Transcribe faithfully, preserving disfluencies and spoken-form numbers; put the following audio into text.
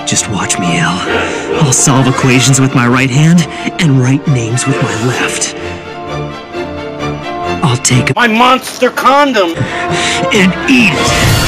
Just watch me, El. I'll solve equations with my right hand and write names with my left. I'll take my monster condom and eat it.